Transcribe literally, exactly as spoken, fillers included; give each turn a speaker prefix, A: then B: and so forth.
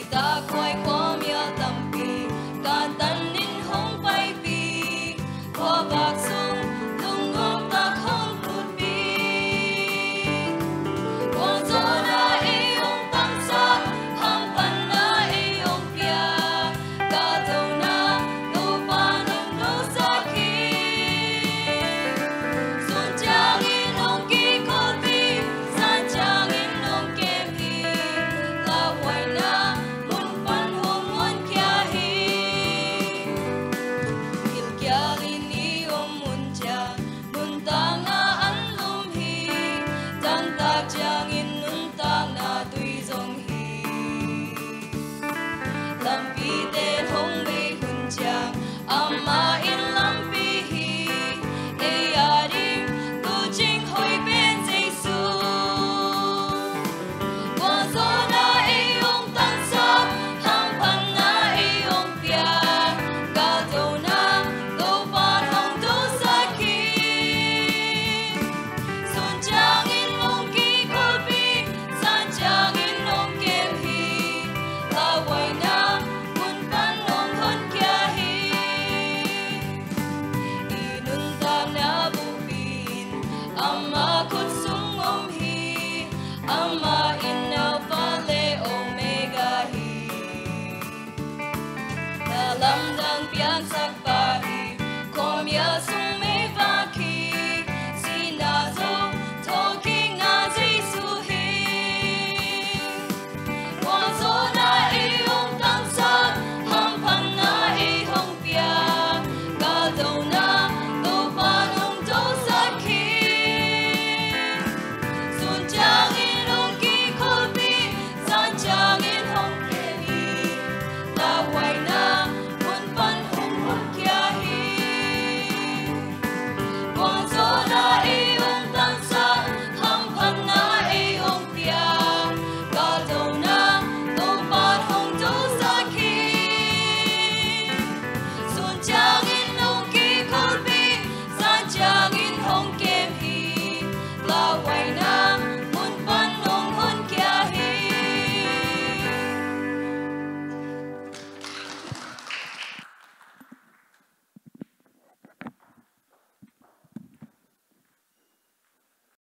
A: ta quay qua mía tầm bì cả tân nín hông bay bì qua bạc sông lung ngọc ta không phút bì qua gió na e ông tăng sắc ham pan na e ông pia cả thâu na đâu pa nung đâu sa khi xuân trang in ông kỳ cô bì san trang in ông kem hi la quay na mun pan hong mun kia hi il kia ini om mun cha mun ta na an lum hi tan ta chang in nun ta na tui zong hi lam pi te hong be hun chang ama in lam pi hi e ya ring tu ching hoi ben jesu qua gió na e ông tan sắc ham pan na e ông pia cả thâu na đâu pa hong đâu sa khi xuân trang in ông kỳ cô bì san trang in ông kem hi la quay na mun pan ông hơn kia hi inun ta na bu bin ama kut sung om hi ama in alpha le omega hi na lam dang pian sa